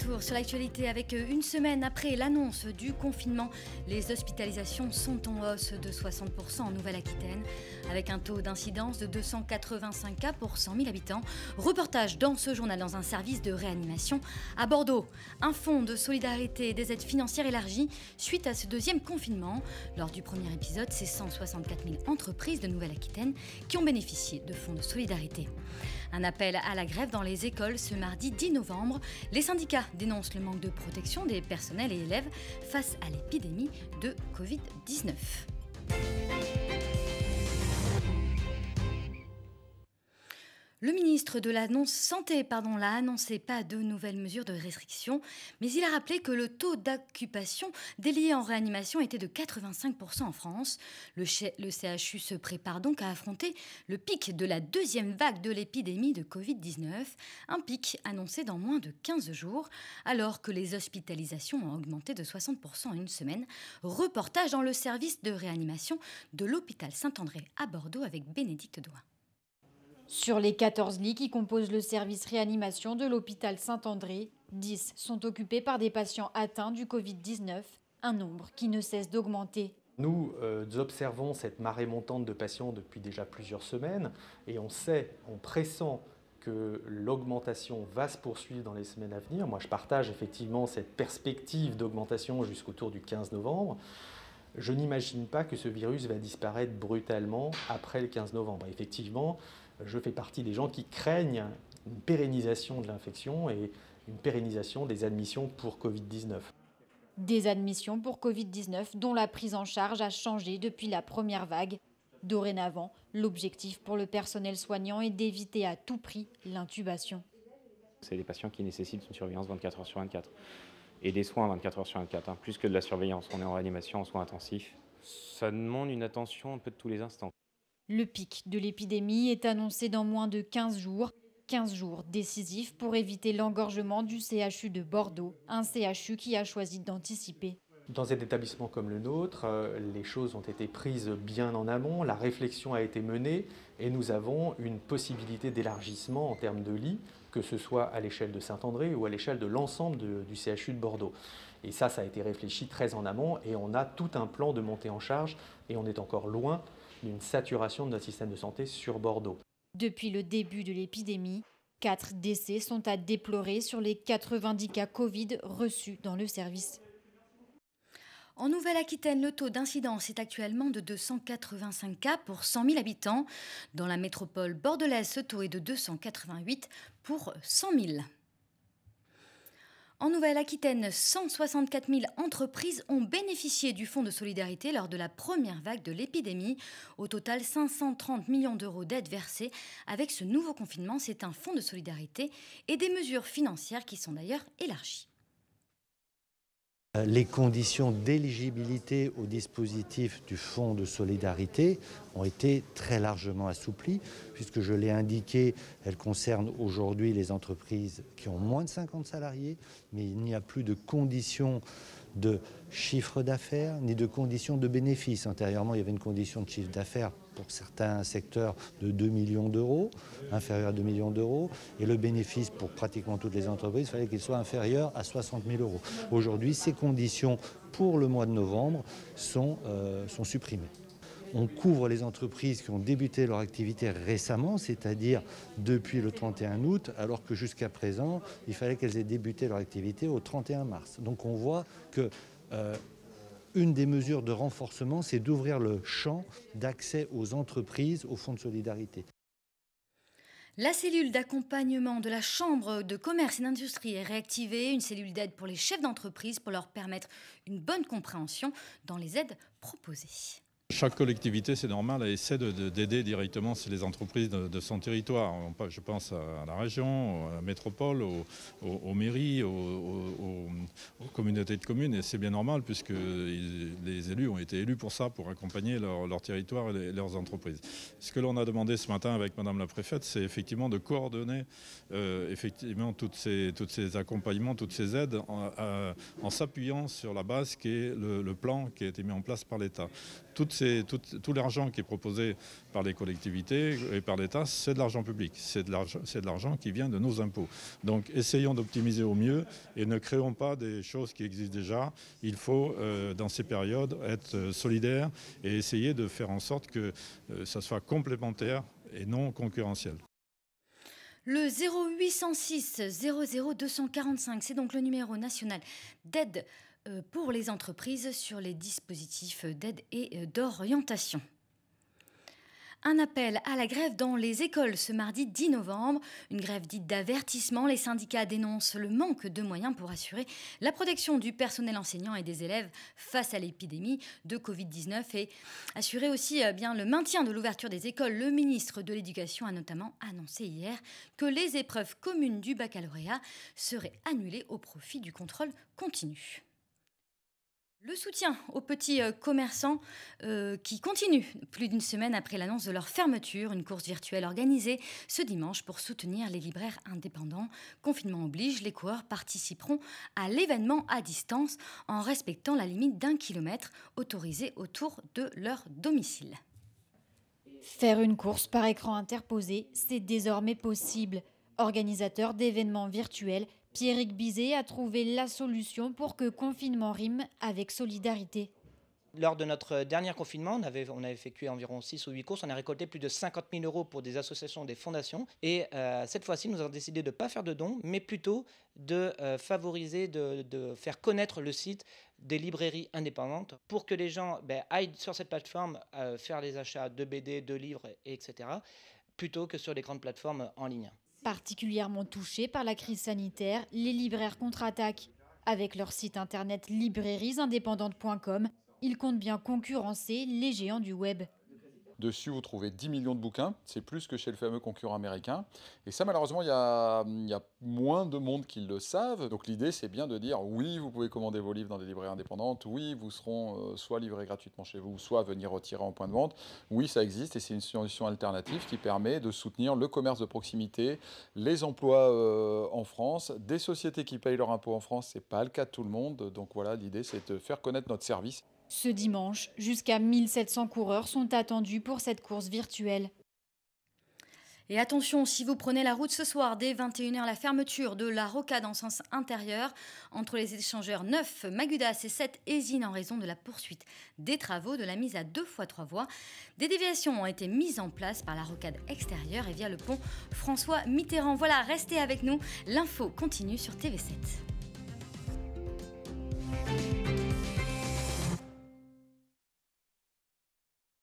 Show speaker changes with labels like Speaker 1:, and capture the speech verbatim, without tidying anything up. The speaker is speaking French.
Speaker 1: retour sur l'actualité avec une semaine après l'annonce du confinement. Les hospitalisations sont en hausse de soixante pour cent en Nouvelle-Aquitaine, avec un taux d'incidence de deux cent quatre-vingt-cinq cas pour cent mille habitants. Reportage dans ce journal dans un service de réanimation à Bordeaux. Un fonds de solidarité et des aides financières élargies suite à ce deuxième confinement. Lors du premier épisode, c'est cent soixante-quatre mille entreprises de Nouvelle-Aquitaine qui ont bénéficié de fonds de solidarité. Un appel à la grève dans les écoles ce mardi dix novembre. Les syndicats dénoncent le manque de protection des personnels et élèves face à l'épidémie de covid dix-neuf. Le ministre de la Santé pardon, l'a annoncé, pas de nouvelles mesures de restriction, mais il a rappelé que le taux d'occupation des lits en réanimation était de quatre-vingt-cinq pour cent en France. Le, le C H U se prépare donc à affronter le pic de la deuxième vague de l'épidémie de covid dix-neuf, un pic annoncé dans moins de quinze jours, alors que les hospitalisations ont augmenté de soixante pour cent en une semaine. Reportage dans le service de réanimation de l'hôpital Saint-André à Bordeaux avec Bénédicte Douin.
Speaker 2: Sur les quatorze lits qui composent le service réanimation de l'hôpital Saint-André, dix sont occupés par des patients atteints du covid dix-neuf, un nombre qui ne cesse d'augmenter.
Speaker 3: Nous euh, observons cette marée montante de patients depuis déjà plusieurs semaines et on sait, on pressent que l'augmentation va se poursuivre dans les semaines à venir. Moi, je partage effectivement cette perspective d'augmentation jusqu'autour du quinze novembre. Je n'imagine pas que ce virus va disparaître brutalement après le quinze novembre. Effectivement, je fais partie des gens qui craignent une pérennisation de l'infection et une pérennisation des admissions pour covid dix-neuf.
Speaker 2: Des admissions pour covid dix-neuf dont la prise en charge a changé depuis la première vague. Dorénavant, l'objectif pour le personnel soignant est d'éviter à tout prix l'intubation.
Speaker 4: C'est des patients qui nécessitent une surveillance vingt-quatre heures sur vingt-quatre. Et des soins vingt-quatre heures sur vingt-quatre, hein, plus que de la surveillance. On est en réanimation, en soins intensifs. Ça demande une attention un peu de tous les instants.
Speaker 2: Le pic de l'épidémie est annoncé dans moins de quinze jours. quinze jours décisifs pour éviter l'engorgement du C H U de Bordeaux, un C H U qui a choisi d'anticiper.
Speaker 3: Dans un établissement comme le nôtre, les choses ont été prises bien en amont, la réflexion a été menée et nous avons une possibilité d'élargissement en termes de lits, que ce soit à l'échelle de Saint-André ou à l'échelle de l'ensemble de, du C H U de Bordeaux. Et ça, ça a été réfléchi très en amont et on a tout un plan de montée en charge et on est encore loin d'une saturation de notre système de santé sur Bordeaux.
Speaker 2: Depuis le début de l'épidémie, quatre décès sont à déplorer sur les quatre-vingt-dix cas Covid reçus dans le service.
Speaker 1: En Nouvelle-Aquitaine, le taux d'incidence est actuellement de deux cent quatre-vingt-cinq cas pour cent mille habitants. Dans la métropole bordelaise, ce taux est de deux cent quatre-vingt-huit pour cent mille. En Nouvelle-Aquitaine, cent soixante-quatre mille entreprises ont bénéficié du fonds de solidarité lors de la première vague de l'épidémie. Au total, cinq cent trente millions d'euros d'aides versées. Avec ce nouveau confinement, c'est un fonds de solidarité et des mesures financières qui sont d'ailleurs élargies.
Speaker 5: Les conditions d'éligibilité au dispositif du Fonds de solidarité ont été très largement assouplies, puisque je l'ai indiqué, elles concernent aujourd'hui les entreprises qui ont moins de cinquante salariés, mais il n'y a plus de conditions de chiffre d'affaires ni de conditions de bénéfices. Antérieurement, il y avait une condition de chiffre d'affaires pour certains secteurs de deux millions d'euros, inférieur à deux millions d'euros, et le bénéfice pour pratiquement toutes les entreprises, il fallait qu'il soit inférieur à soixante mille euros. Aujourd'hui, ces conditions pour le mois de novembre sont, euh, sont supprimées. On couvre les entreprises qui ont débuté leur activité récemment, c'est-à-dire depuis le trente et un août, alors que jusqu'à présent, il fallait qu'elles aient débuté leur activité au trente et un mars. Donc on voit que euh, une des mesures de renforcement, c'est d'ouvrir le champ d'accès aux entreprises au Fonds de solidarité.
Speaker 1: La cellule d'accompagnement de la Chambre de commerce et d'industrie est réactivée, une cellule d'aide pour les chefs d'entreprise pour leur permettre une bonne compréhension dans les aides proposées.
Speaker 6: Chaque collectivité, c'est normal, elle essaie de, de, d'aider directement les entreprises de, de son territoire. Je pense à la région, à la métropole, aux, aux, aux mairies, aux, aux, aux communautés de communes. Et c'est bien normal puisque les élus ont été élus pour ça, pour accompagner leur, leur territoire et les, leurs entreprises. Ce que l'on a demandé ce matin avec Madame la Préfète, c'est effectivement de coordonner euh, effectivement toutes ces, toutes ces accompagnements, toutes ces aides en, à, en s'appuyant sur la base qui est le, le plan qui a été mis en place par l'État. Toutes ces est, tout, tout l'argent qui est proposé par les collectivités et par l'État, c'est de l'argent public, c'est de l'argent, c'est de l'argent qui vient de nos impôts. Donc essayons d'optimiser au mieux et ne créons pas des choses qui existent déjà. Il faut, euh, dans ces périodes, être solidaire et essayer de faire en sorte que euh, ça soit complémentaire et non concurrentiel.
Speaker 1: Le zéro huit cent six zéro zéro deux cent quarante-cinq, c'est donc le numéro national d'aide pour les entreprises sur les dispositifs d'aide et d'orientation. Un appel à la grève dans les écoles ce mardi dix novembre. Une grève dite d'avertissement. Les syndicats dénoncent le manque de moyens pour assurer la protection du personnel enseignant et des élèves face à l'épidémie de covid dix-neuf et assurer aussi eh bien, le maintien de l'ouverture des écoles. Le ministre de l'Éducation a notamment annoncé hier que les épreuves communes du baccalauréat seraient annulées au profit du contrôle continu. Le soutien aux petits commerçants euh, qui continuent plus d'une semaine après l'annonce de leur fermeture. Une course virtuelle organisée ce dimanche pour soutenir les libraires indépendants. Confinement oblige, les coureurs participeront à l'événement à distance en respectant la limite d'un kilomètre autorisée autour de leur domicile.
Speaker 2: Faire une course par écran interposé, c'est désormais possible. Organisateur d'événements virtuels, Pierrick Bizet a trouvé la solution pour que confinement rime avec solidarité.
Speaker 7: Lors de notre dernier confinement, on avait, on a effectué environ six ou huit courses. On a récolté plus de cinquante mille euros pour des associations, des fondations. Et euh, cette fois-ci, nous avons décidé de ne pas faire de dons, mais plutôt de euh, favoriser, de, de faire connaître le site des librairies indépendantes pour que les gens ben, aillent sur cette plateforme euh, faire les achats de B D, de livres, et cetera, plutôt que sur les grandes plateformes en ligne.
Speaker 2: Particulièrement touchés par la crise sanitaire, les libraires contre-attaquent. Avec leur site internet librairies indépendantes point com, ils comptent bien concurrencer les géants du web.
Speaker 8: Dessus, vous trouvez dix millions de bouquins, c'est plus que chez le fameux concurrent américain. Et ça, malheureusement, il y a, il y a moins de monde qui le savent. Donc l'idée, c'est bien de dire, oui, vous pouvez commander vos livres dans des librairies indépendantes, oui, vous seront euh, soit livrés gratuitement chez vous, soit venir retirer en point de vente. Oui, ça existe et c'est une solution alternative qui permet de soutenir le commerce de proximité, les emplois euh, en France, des sociétés qui payent leur impôt en France, c'est pas le cas de tout le monde. Donc voilà, l'idée, c'est de faire connaître notre service.
Speaker 2: Ce dimanche, jusqu'à mille sept cents coureurs sont attendus pour cette course virtuelle.
Speaker 1: Et attention, si vous prenez la route ce soir, dès vingt et une heures, la fermeture de la rocade en sens intérieur entre les échangeurs neuf Magudas et sept Ésine en raison de la poursuite des travaux de la mise à deux fois trois voies. Des déviations ont été mises en place par la rocade extérieure et via le pont François Mitterrand. Voilà, restez avec nous, l'info continue sur T V sept.